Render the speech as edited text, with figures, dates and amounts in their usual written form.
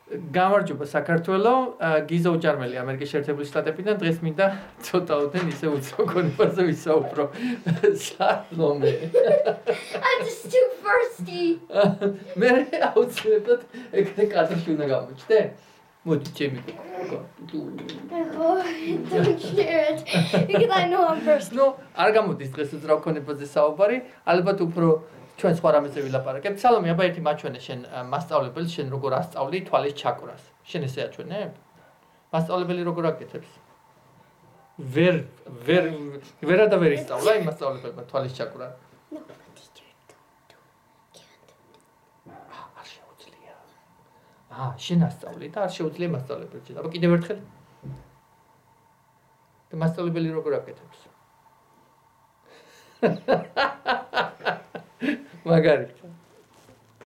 გამარჯობა საქართველო, გიზა უჭარმელი ამერიკის შეერთებული შტატებიდან დღეს მინდა ცოტაოდენ ისე უცხო გონებაზე ვისაუბრო. სალომე. I'm just too thirsty. მე აუცილებლად ეგრე კადრში უნდა გამოჩნდე? მოდი ჩემი Don't share it because I know I'm thirsty. ნუ არ გამოდის დღეს უძრავ გონებაზე საუბარი, ალბათ უფრო ჩვენ სხვა რამეზე ვილაპარაკებთ. სალომე, აბა ერთი მაჩვენე შენ მასწავლებელს, შენ როგორ ასწავლი თვალის ჩაკვრას. შენ ესე აჩვენებ? მასწავლებელი როგორ აკეთებს? ვერა და ვერ ისწავლა იმ მასწავლებელმა თვალის ჩაკვრა. No, but teacher can't. არ შეუძლია. შენ ასწავლი და არ შეუძლია მასწავლებელს. აბა კიდევ ერთხელ. და მასწავლებელი როგორ აკეთებს? მაგარი.